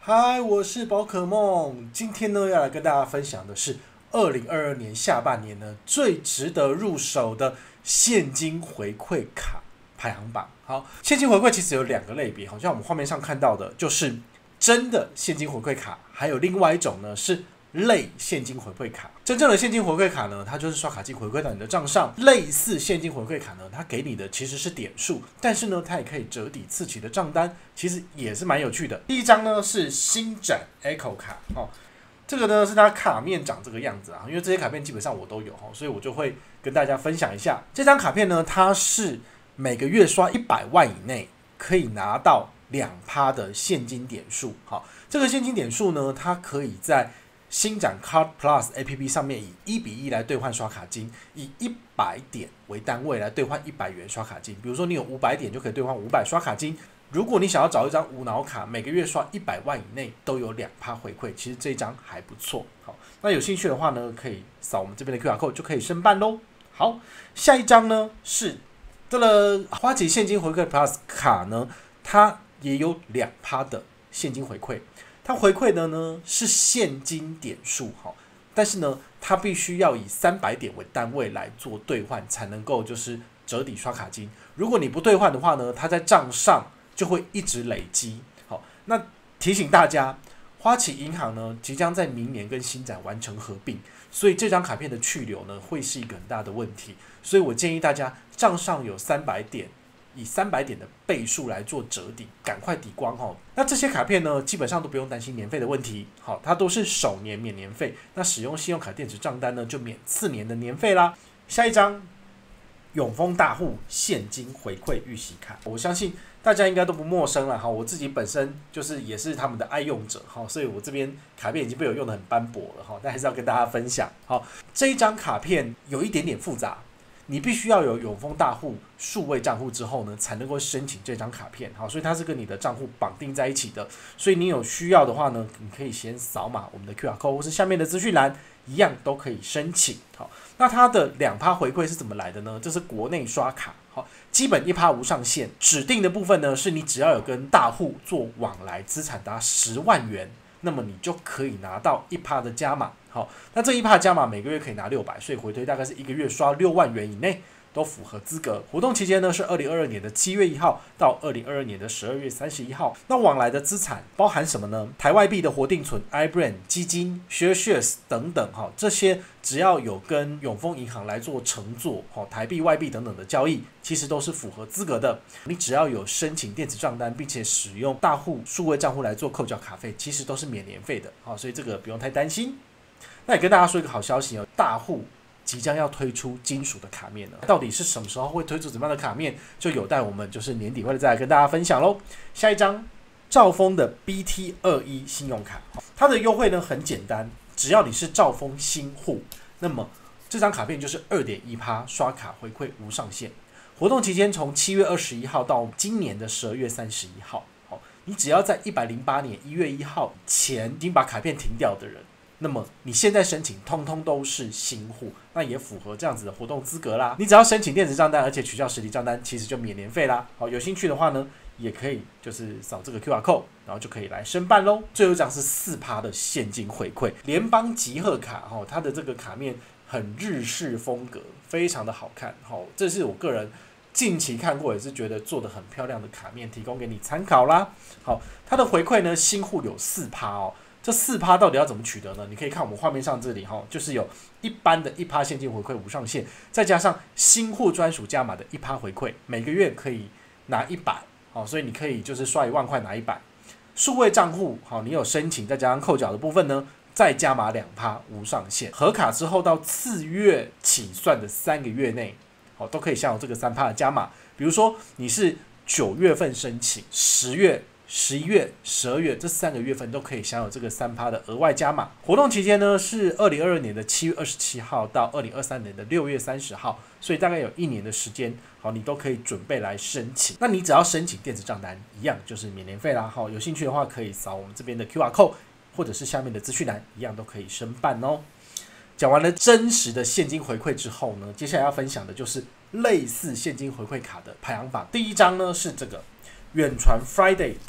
嗨，我是宝可梦。今天呢，要来跟大家分享的是2022年下半年呢最值得入手的现金回馈卡排行榜。好，现金回馈其实有2个类别，好像我们画面上看到的就是真的现金回馈卡，还有另外一种呢是类现金回馈卡。真正的现金回馈卡呢，它就是刷卡机回馈到你的账上；类似现金回馈卡呢，它给你的其实是点数，但是呢，它也可以折抵次期的账单，其实也是蛮有趣的。第一张呢是星展 Echo 卡，这个呢是它卡面长这个样子啊，因为这些卡片基本上我都有，所以我就会跟大家分享一下。这张卡片呢，它是每个月刷100万以内可以拿到2%的现金点数。好，这个现金点数呢，它可以在星展 Card Plus APP 上面以1:1来兑换刷卡金，以100点为单位来兑换100元刷卡金。比如说你有500点就可以兑换500刷卡金。如果你想要找一张无脑卡，每个月刷100万以内都有2%回馈，其实这一张还不错。好，那有兴趣的话呢，可以扫我们这边的 QR code 就可以申办咯。好，下一张呢是花旗现金回馈 Plus 卡呢，它也有2%的现金回馈。它回馈的呢是现金点数，但是呢，它必须要以300点为单位来做兑换，才能够就是折抵刷卡金。如果你不兑换的话呢，它在账上就会一直累积。好，那提醒大家，花旗银行呢即将在明年跟星展完成合并，所以这张卡片的去留呢会是一个很大的问题。所以我建议大家账上有300点。以300点的倍数来做折抵，赶快抵光哦。那这些卡片呢，基本上都不用担心年费的问题，好，它都是首年免年费。那使用信用卡电子账单呢，就免4年的年费啦。下一张，永丰大户现金回馈预习卡，我相信大家应该都不陌生了哈。我自己本身就是也是他们的爱用者哈，所以我这边卡片已经被我用得很斑驳了哈，但还是要跟大家分享。好，这一张卡片有一点点复杂。你必须要有永丰大户数位账户之后呢，才能够申请这张卡片。好，所以它是跟你的账户绑定在一起的。所以你有需要的话呢，你可以先扫码我们的 QR code 或是下面的资讯栏，一样都可以申请。好，那它的2%回馈是怎么来的呢？这是国内刷卡，好，基本1%无上限，指定的部分呢，是你只要有跟大户做往来，资产达10万元。那么你就可以拿到1%的加码，好，那这1%加码每个月可以拿600，所以回推大概是1个月刷6万元以内都符合资格。活动期间呢是2022年的7月1号到2022年的12月31号。那往来的资产包含什么呢？台外币的活定存、iBrand 基金、shares 等等，这些只要有跟永丰银行来做承做，台币、外币等等的交易，其实都是符合资格的。你只要有申请电子账单，并且使用大户数位账户来做扣缴卡费，其实都是免年费的，所以这个不用太担心。那也跟大家说一个好消息哦，大户即将要推出金属的卡面了，到底是什么时候会推出怎么样的卡面，就有待我们就是年底会再来跟大家分享咯。下一张，兆丰的 BT21 信用卡，它的优惠呢很简单，只要你是兆丰新户，那么这张卡片就是 2.1% 刷卡回馈无上限。活动期间从7月21号到今年的12月31号，你只要在108年1月1号前已经把卡片停掉的人，那么你现在申请通通都是新户，那也符合这样子的活动资格啦。你只要申请电子账单，而且取消实体账单，其实就免年费啦。好，有兴趣的话呢，也可以就是扫这个 QR code， 然后就可以来申办咯。最后一张是4%的现金回馈，联邦集贺卡，它的这个卡面很日式风格，非常的好看。这是我个人近期看过，也是觉得做得很漂亮的卡面，提供给你参考啦。好，它的回馈呢，新户有4%哦。这4%到底要怎么取得呢？你可以看我们画面上这里就是有一般的1%现金回馈无上限，再加上新户专属加码的1%回馈，每个月可以拿100，所以你可以就是刷1万块拿100。数位账户你有申请，再加上扣缴的部分呢，再加码2%无上限。合卡之后到次月起算的3个月内，都可以享有这个3%的加码。比如说你是9月份申请，10月、11月、12月这3个月份都可以享有这个3%的额外加码。活动期间呢是2022年的7月27号到2023年的6月30号，所以大概有1年的时间，你都可以准备来申请。那你只要申请电子账单，一样就是免年费啦。有兴趣的话可以扫我们这边的 QR code， 或者是下面的资讯栏，一样都可以申办哦。讲完了真实的现金回馈之后呢，接下来要分享的就是类似现金回馈卡的排行榜。第一张呢是这个远传 Friday 卡，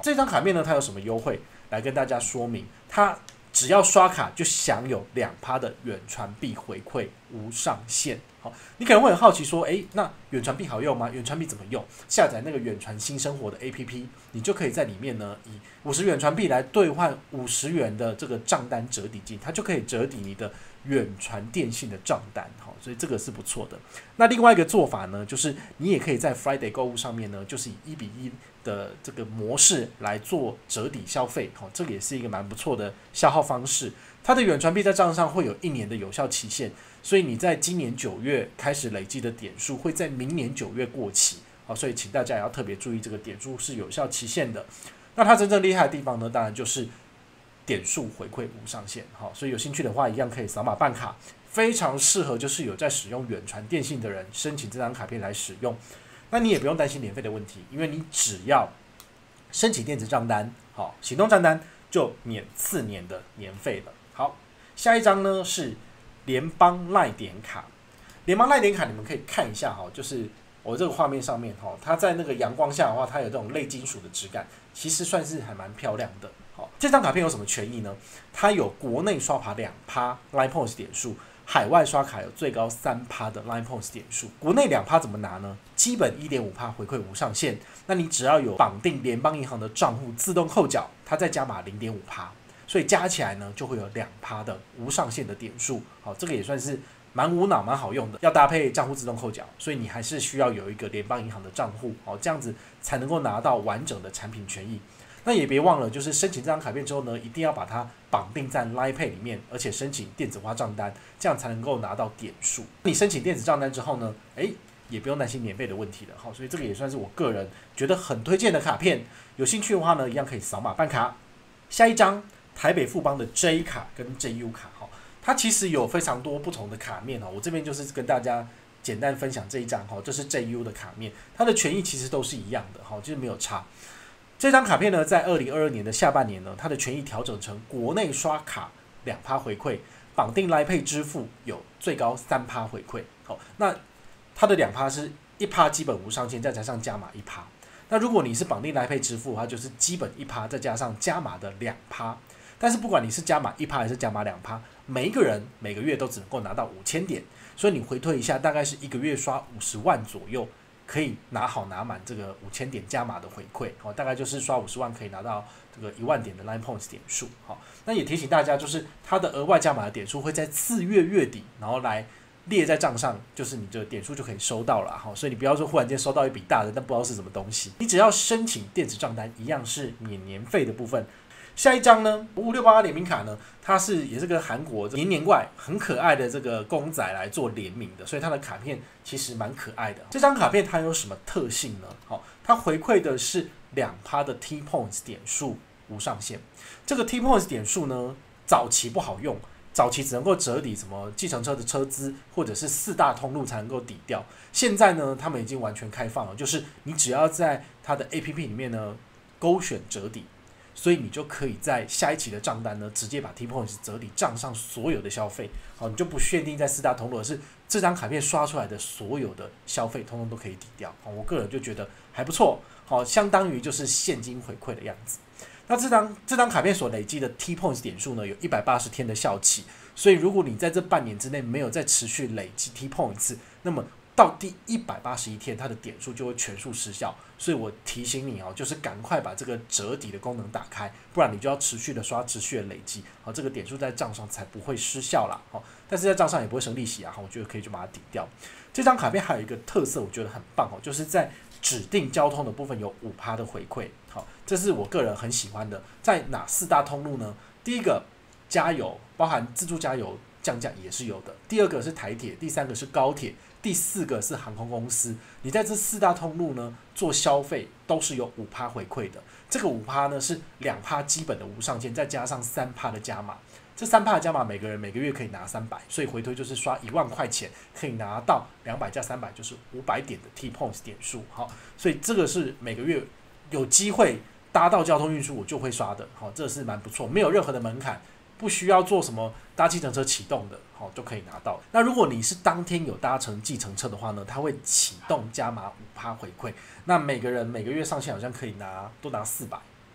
这张卡片呢，它有什么优惠？来跟大家说明，它只要刷卡就享有2%的远传币回馈无上限。好，你可能会很好奇说，那远传币好用吗？远传币怎么用？下载那个远传新生活的 APP， 你就可以在里面呢，以50远传币来兑换50元的这个账单折抵金，它就可以折抵你的远传电信的账单。好，所以这个是不错的。那另外一个做法呢，就是你也可以在 Friday 购物上面呢，就是以1:1的这个模式来做折抵消费。好，这个也是一个蛮不错的消耗方式。它的远传币在账上会有1年的有效期限，所以你在今年9月开始累积的点数会在明年9月过期。好，所以请大家也要特别注意，这个点数是有效期限的。那它真正厉害的地方呢，当然就是点数回馈无上限。好，所以有兴趣的话，一样可以扫码办卡，非常适合就是有在使用远传电信的人申请这张卡片来使用。那你也不用担心年费的问题，因为你只要申请电子账单，好，行动账单就免4年的年费了。好，下一张呢是联邦赖点卡。联邦赖点卡你们可以看一下哈，就是我这个画面上面哈，它在那个阳光下的话，它有这种类金属的质感，其实算是还蛮漂亮的。好，这张卡片有什么权益呢？它有国内刷卡2% Line Points 点数，海外刷卡有最高3% 的 Line Points 点数。国内2%怎么拿呢？基本 1.5% 回馈无上限，那你只要有绑定联邦银行的账户自动扣缴，它再加码 0.5%。所以加起来呢，就会有2%的无上限的点数。好，这个也算是蛮无脑、蛮好用的。要搭配账户自动扣缴，所以你还是需要有一个联邦银行的账户，好，这样子才能够拿到完整的产品权益。那也别忘了，就是申请这张卡片之后呢，一定要把它绑定在 Line Pay 里面，而且申请电子化账单，这样才能够拿到点数。你申请电子账单之后呢，也不用担心年费的问题了。好，所以这个也算是我个人觉得很推荐的卡片。有兴趣的话呢，一样可以扫码办卡。下一张。台北富邦的 J 卡跟 JU 卡，它其实有非常多不同的卡面，我这边就是跟大家简单分享这一张，这是 JU 的卡面，它的权益其实都是一样的，就是没有差。这张卡片呢，在2022年的下半年呢，它的权益调整成国内刷卡2%回馈，绑定 Line Pay 支付有最高3%回馈。好，那它的2%是1%基本无上限，再加上加码1%。那如果你是绑定 Line Pay 支付的话，就是基本1%再加上加码的2%。但是不管你是加码1%还是加码2%，每一个人每个月都只能够拿到5000点，所以你回推一下，大概是1个月刷50万左右，可以拿好拿满这个5000点加码的回馈，大概就是刷50万可以拿到这个1万点的 Line Points 点数。那也提醒大家，就是它的额外加码的点数会在4月月底，然后来列在账上，就是你的点数就可以收到了。所以你不要说忽然间收到一笔大的，但不知道是什么东西，你只要申请电子账单，一样是免年费的部分。下一张呢，5688联名卡呢，它也是跟韩国年年怪很可爱的这个公仔来做联名的，所以它的卡片其实蛮可爱的。这张卡片它有什么特性呢？它回馈的是2%的 T Points 点数无上限。这个 T Points 点数呢，早期不好用，早期只能够折抵什么计程车的车资，或者是4大通路才能够抵掉。现在呢，他们已经完全开放了，就是你只要在它的 APP 里面呢勾选折抵。所以你就可以在下一期的账单呢，直接把 T Points 折抵账上所有的消费，好，你就不限定在4大通路，而是这张卡片刷出来的所有的消费，通通都可以抵掉。我个人就觉得还不错，好，相当于就是现金回馈的样子。那这张卡片所累积的 T Points 点数呢，有180天的效期，所以如果你在这半年之内没有再持续累积 T Points， 那么到第181天，它的点数就会全数失效，所以我提醒你就是赶快把这个折抵的功能打开，不然你就要持续的刷，持续的累积，这个点数在账上才不会失效啦。但是在账上也不会生利息啊，我觉得可以就把它抵掉。这张卡片还有一个特色，我觉得很棒就是在指定交通的部分有5%的回馈，这是我个人很喜欢的。在哪4大通路呢？第一个加油，包含自助加油降价也是有的。第二个是台铁，第3个是高铁。第4个是航空公司，你在这4大通路呢做消费都是有5%回馈的。这个5%呢是2%基本的无上限，再加上3%的加码。这3%的加码，每个人每个月可以拿300，所以回推就是刷1万块钱可以拿到200加300就是500点的 T Points 点数。好，所以这个是每个月有机会搭到交通运输我就会刷的。好，这是蛮不错，没有任何的门槛。不需要做什么搭计程车启动的，就可以拿到。那如果你是当天有搭乘计程车的话呢，它会启动加码5%回馈。那每个人每个月上限好像可以多拿400，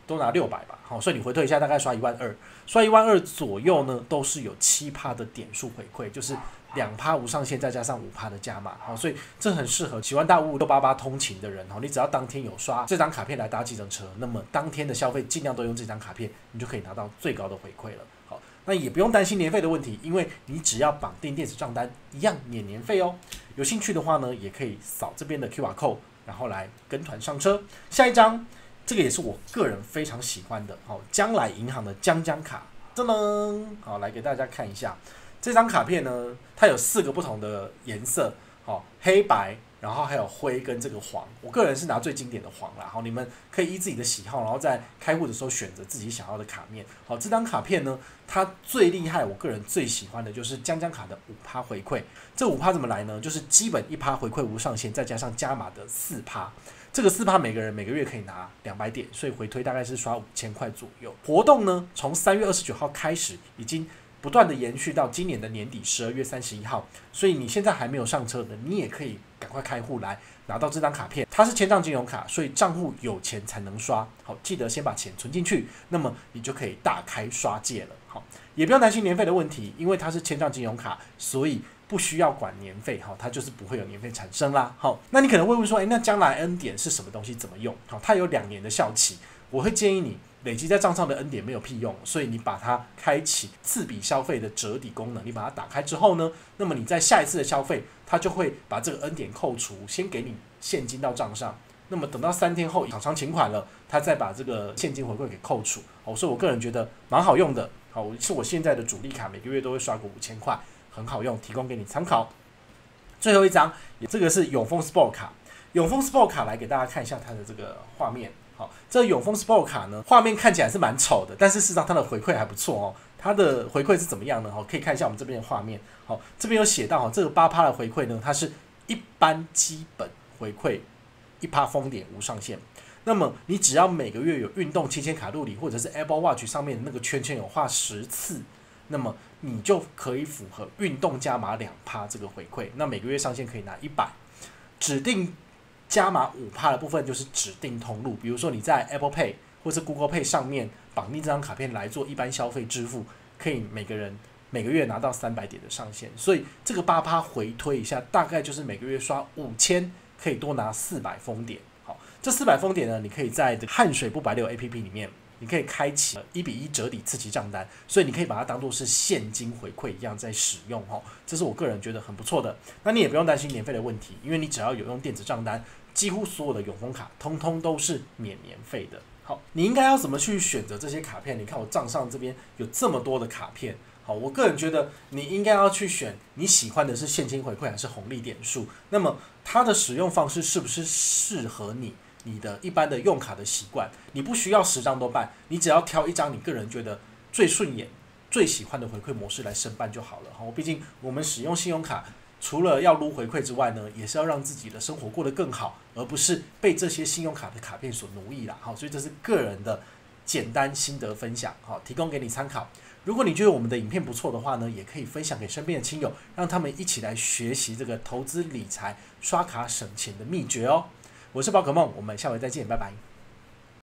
都拿600吧，好，所以你回推一下，大概刷12000，刷12000左右呢，都是有7%的点数回馈，就是2%无上限，再加上5%的加码，好，所以这很适合喜欢大5588通勤的人，你只要当天有刷这张卡片来搭计程车，那么当天的消费尽量都用这张卡片，你就可以拿到最高的回馈了。好，那也不用担心年费的问题，因为你只要绑定电子账单，一样免年费哦。有兴趣的话呢，也可以扫这边的 QR code， 然后来跟团上车。下一张。这个也是我个人非常喜欢的，将来银行的将卡，噔噔，好，来给大家看一下这张卡片呢，它有4个不同的颜色，黑白，然后还有灰跟这个黄，我个人是拿最经典的黄啦，好，你们可以依自己的喜好，然后在开户的时候选择自己想要的卡面。好，这张卡片呢，它最厉害，我个人最喜欢的就是将卡的5%回馈。这5%怎么来呢？就是基本1%回馈无上限，再加上加码的4%。这个4%每个人每个月可以拿200点，所以回推大概是刷5000块左右。活动呢，从3月29号开始，已经不断的延续到今年的年底12月31号。所以你现在还没有上车的，你也可以赶快开户来拿到这张卡片。它是签账金融卡，所以账户有钱才能刷。好，记得先把钱存进去，那么你就可以大开刷戒了。好，也不用担心年费的问题，因为它是签账金融卡，所以不需要管年费，它就是不会有年费产生啦。好，那你可能会问说，那将来 N 点是什么东西？怎么用？好，它有2年的效期，我会建议你累积在账上的 N 点没有屁用，所以你把它开启次笔消费的折抵功能，你把它打开之后呢，那么你在下一次的消费，它就会把这个 N 点扣除，先给你现金到账上。那么等到3天后厂商请款了，它再把这个现金回馈给扣除。所以我个人觉得蛮好用的。好，是我现在的主力卡，每个月都会刷个5000块。很好用，提供给你参考。最后一张，这个是永丰 Sport 卡。永丰 Sport 卡来给大家看一下它的这个画面。好，这永丰 Sport 卡呢，画面看起来是蛮丑的，但是事实上它的回馈还不错哦。它的回馈是怎么样呢？可以看一下我们这边的画面。好，这边有写到这个8%的回馈呢，它是一般基本回馈1%封点无上限。那么你只要每个月有运动7000卡路里，或者是 Apple Watch 上面的那个圈圈有画10次。那么你就可以符合运动加码2%这个回馈，那每个月上限可以拿100，指定加码5%的部分就是指定通路，比如说你在 Apple Pay 或是 Google Pay 上面绑定这张卡片来做一般消费支付，可以每个人每个月拿到300点的上限，所以这个8%回推一下，大概就是每个月刷5000，可以多拿400封点。好，这400封点呢，你可以在汗水不白流 APP 里面。你可以开启1:1折抵次级账单，所以你可以把它当作是现金回馈一样在使用，这是我个人觉得很不错的。那你也不用担心年费的问题，因为你只要有用电子账单，几乎所有的永丰卡通通都是免年费的。好，你应该要怎么去选择这些卡片？你看我账上这边有这么多的卡片，好，我个人觉得你应该要去选你喜欢的是现金回馈还是红利点数，那么它的使用方式是不是适合你的一般的用卡的习惯？你不需要10张都办，你只要挑一张你个人觉得最顺眼、最喜欢的回馈模式来申办就好了。毕竟我们使用信用卡，除了要撸回馈之外呢，也是要让自己的生活过得更好，而不是被这些信用卡的卡片所奴役啦。所以这是个人的简单心得分享，提供给你参考。如果你觉得我们的影片不错的话呢，也可以分享给身边的亲友，让他们一起来学习这个投资理财、刷卡省钱的秘诀哦。我是宝可梦，我们下回再见，拜拜。